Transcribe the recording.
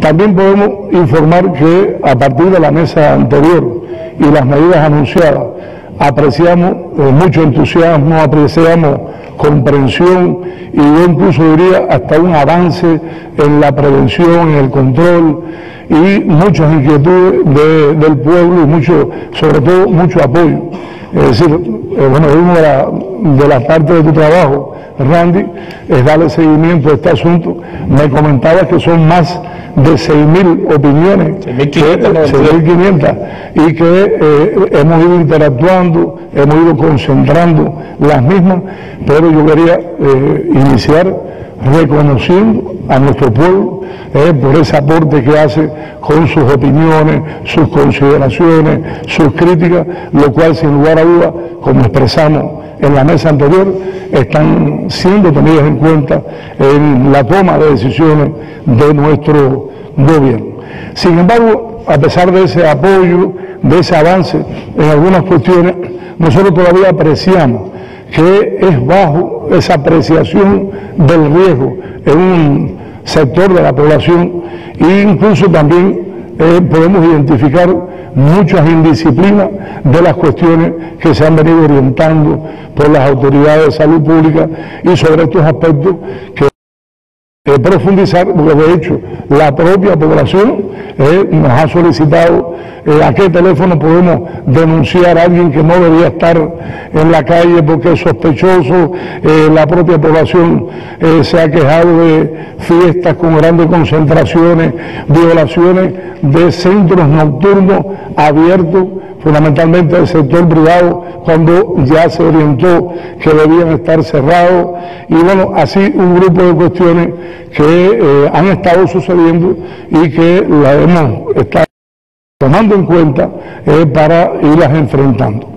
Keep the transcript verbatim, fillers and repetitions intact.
También podemos informar que a partir de la mesa anterior y las medidas anunciadas, apreciamos eh, mucho entusiasmo, apreciamos comprensión y yo incluso diría hasta un avance en la prevención, en el control y muchas inquietudes de, del pueblo y mucho, sobre todo mucho apoyo. Es decir, eh, bueno, una de, la, de las partes de tu trabajo, Randy, es darle seguimiento a este asunto. Me comentabas que son más de seis mil opiniones, seis mil quinientas, y que eh, hemos ido interactuando, hemos ido concentrando las mismas, pero yo quería eh, iniciar reconociendo a nuestro pueblo eh, por ese aporte que hace con sus opiniones, sus consideraciones, sus críticas, lo cual sin lugar a duda, como expresamos en la mesa anterior, están siendo tenidas en cuenta en la toma de decisiones de nuestro gobierno. Sin embargo, a pesar de ese apoyo, de ese avance en algunas cuestiones, nosotros todavía apreciamos que es bajo esa apreciación del riesgo en un sector de la población e incluso también eh, podemos identificar muchas indisciplinas de las cuestiones que se han venido orientando por las autoridades de salud pública y sobre estos aspectos que Eh, profundizar, porque de hecho la propia población eh, nos ha solicitado eh, a qué teléfono podemos denunciar a alguien que no debería estar en la calle porque es sospechoso. Eh, la propia población eh, se ha quejado de fiestas con grandes concentraciones, violaciones de centros nocturnos abiertos, fundamentalmente del sector privado, cuando ya se orientó que debían estar cerrados, y bueno, así un grupo de cuestiones que eh, han estado sucediendo y que las hemos estado tomando en cuenta eh, para irlas enfrentando.